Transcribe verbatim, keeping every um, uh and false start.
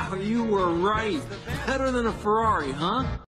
Wow, you were right. Better than a Ferrari, huh?